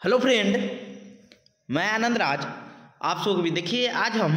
Hello friend, मैं आनंद राज आप सबको भी देखिए। आज हम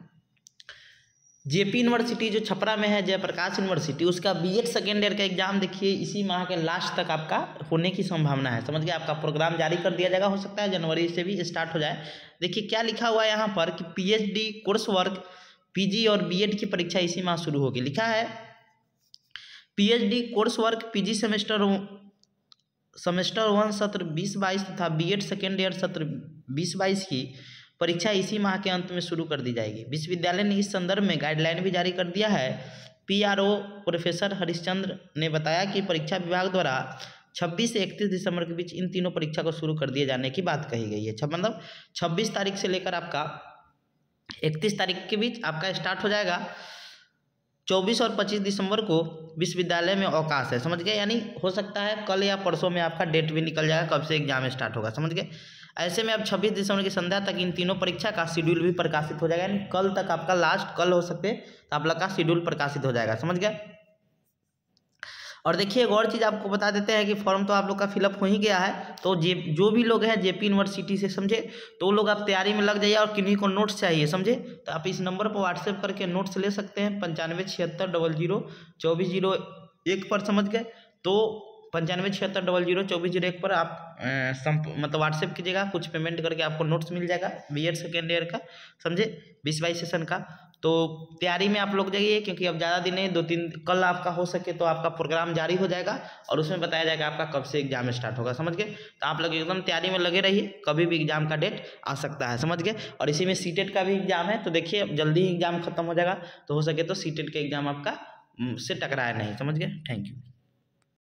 जेपी यूनिवर्सिटी जो छपरा में है, जयप्रकाश यूनिवर्सिटी, उसका बीएड सेकेंड ईयर का एग्जाम देखिए इसी माह के लास्ट तक आपका होने की संभावना है। समझ गए, आपका प्रोग्राम जारी कर दिया जाएगा, हो सकता है जनवरी से भी स्टार्ट हो जाए। देखिए क्या लिखा हुआ है यहाँ पर कि पीएचडी कोर्स वर्क, पीजी और बीएड की परीक्षा इसी माह शुरू होगी। लिखा है PhD course work PG semester 1 सत्र 2022 तथा बीएड सेकेंड ईयर सत्र 2022 की परीक्षा इसी माह के अंत में शुरू कर दी जाएगी। विश्वविद्यालय ने इस संदर्भ में गाइडलाइन भी जारी कर दिया है। पीआरओ प्रोफेसर हरिश्चंद्र ने बताया कि परीक्षा विभाग द्वारा 26 से 31 दिसंबर के बीच इन तीनों परीक्षा को शुरू कर दिए जाने की बात कही गई है। मतलब 26 तारीख से लेकर आपका 31 तारीख के बीच आपका स्टार्ट हो जाएगा। 24 और 25 दिसंबर को विश्वविद्यालय में अवकाश है। समझ गए, यानी हो सकता है कल या परसों में आपका डेट भी निकल जाएगा कब से एग्जाम स्टार्ट होगा। समझ गए, ऐसे में अब 26 दिसंबर की संध्या तक इन तीनों परीक्षा का शेड्यूल भी प्रकाशित हो जाएगा। यानी कल तक आपका लास्ट कल हो सकते तो आप लोग का शेड्यूल प्रकाशित हो जाएगा। समझ गए। और देखिए एक और चीज़ आपको बता देते हैं कि फॉर्म तो आप लोग का फिलअप हो ही गया है। तो जो भी लोग हैं जेपी यूनिवर्सिटी से, समझे, तो लोग आप तैयारी में लग जाइए। और किन्हीं को नोट्स चाहिए, समझे, तो आप इस नंबर पर व्हाट्सएप करके नोट्स ले सकते हैं 9576002401 पर। समझ गए, तो 9576002401 पर आप मतलब व्हाट्सएप कीजिएगा। कुछ पेमेंट करके आपको नोट्स मिल जाएगा बीएड सेकेंड ईयर का, समझे, 2022 सेशन का। तो तैयारी में आप लोग जाइए, क्योंकि अब ज़्यादा दिन है, 2-3 कल आपका हो सके तो आपका प्रोग्राम जारी हो जाएगा और उसमें बताया जाएगा आपका कब से एग्जाम स्टार्ट होगा। समझ गए, तो आप लोग एकदम तैयारी में लगे रहिए, कभी भी एग्जाम का डेट आ सकता है। समझ गए। और इसी में सीटेट का भी एग्जाम है, तो देखिए अब जल्दी ही एग्जाम खत्म हो जाएगा, तो हो सके तो सीटेट का एग्जाम आपका से टकराए नहीं। समझ गए। Thank you.